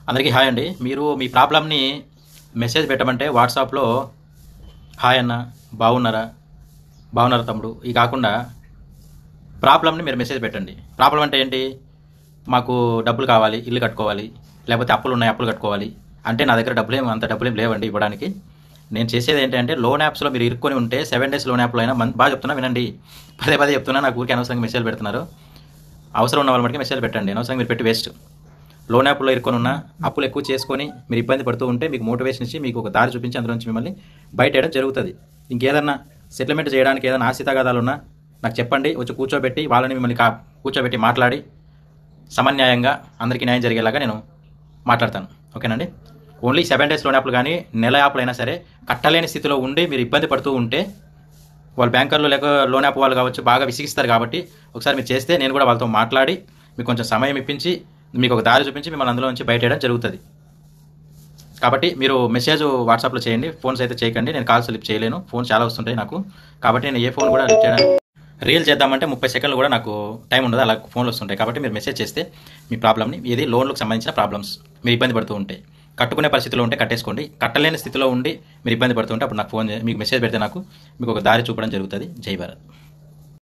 అందరికీ హాయ్ అండి. మీరు మీ ప్రాబ్లమ్‌ని మెసేజ్ పెట్టమంటే వాట్సాప్‌లో హాయ్ అన్న, బాగున్నారా? బాగున్నారా తమ్ముడు? ఇవి కాకుండా ప్రాబ్లమ్‌ని మీరు మెసేజ్ పెట్టండి. ప్రాబ్లమ్ అంటే ఏంటి? మాకు డబ్బులు కావాలి, ఇల్లు కట్టుకోవాలి, లేకపోతే అప్పులున్నాయి, అప్పులు కట్టుకోవాలి. అంటే నా దగ్గర అంత డబ్బులేం లేవండి ఇవ్వడానికి. నేను చేసేది ఏంటంటే లోన్ యాప్స్‌లో మీరు ఇరుక్కొని ఉంటే 7 డేస్ లోన్ యాప్‌లో అయినా బాగా చెప్తున్నా వినండి. పదే పదే చెప్తున్నా, నాకు ఊరికే అనవసరంగా మెసేజ్‌లు పెడుతున్నారు. అవసరం ఉన్న వాళ్ళ మటుకే మెసేజ్‌లు పెట్టండి. అనవసరంగా మీరు పెట్టి వేస్ట్. లోన్ యాప్లో ఇరుక్కొని ఉన్న అప్పులు ఎక్కువ చేసుకొని మీరు ఇబ్బంది పడుతూ ఉంటే మీకు మోటివేషన్ ఇచ్చి మీకు ఒక దారి చూపించి అందులో నుంచి మిమ్మల్ని బయటేయడం జరుగుతుంది. ఇంకేదన్నా సెటిల్మెంట్ చేయడానికి ఏదైనా ఆస్తి తగాదాలు ఉన్నా నాకు చెప్పండి. వచ్చి కూర్చోబెట్టి వాళ్ళని మిమ్మల్ని కూర్చోబెట్టి మాట్లాడి సమన్యాయంగా అందరికీ న్యాయం జరిగేలాగా నేను మాట్లాడతాను. ఓకేనండి. ఓన్లీ 7 డేస్ లోన్ యాప్లు కానీ నెల యాప్లు అయినా సరే కట్టలేని స్థితిలో ఉండి మీరు ఇబ్బంది పడుతూ ఉంటే వాళ్ళు బ్యాంకర్లు లేక లోన్ యాప్ వాళ్ళు కావచ్చు బాగా విసిగిస్తారు. కాబట్టి ఒకసారి మీరు చేస్తే నేను కూడా వాళ్ళతో మాట్లాడి మీకు కొంచెం సమయం ఇప్పించి మీకు ఒక దారి చూపించి మిమ్మల్ని అందులో నుంచి బయటేయడం జరుగుతుంది. కాబట్టి మీరు మెసేజ్ వాట్సాప్లో చేయండి. ఫోన్స్ అయితే చేయకండి. నేను కాల్స్ లిఫ్ట్ చేయలేను. ఫోన్ చాలా వస్తుంటాయి నాకు. కాబట్టి నేను ఏ ఫోన్ కూడా లిఫ్ట్ చేయడానికి రీల్ చేద్దామంటే 30 సెకండ్లు కూడా నాకు టైం ఉండదు. అలా ఫోన్లు వస్తుంటాయి. కాబట్టి మీరు మెసేజ్ చేస్తే మీ ప్రాబ్లమ్ని, ఇది లోన్లకు సంబంధించిన ప్రాబ్లమ్స్, మీరు ఇబ్బంది పడుతూ ఉంటే, కట్టుకునే పరిస్థితిలో ఉంటే కట్టేసుకోండి. కట్టలేని స్థితిలో ఉండి మీరు ఇబ్బంది పడుతుంటే అప్పుడు నాకు ఫోన్ మీకు మెసేజ్ పెడితే నాకు మీకు ఒక దారి చూపడం జరుగుతుంది. జై భారత్.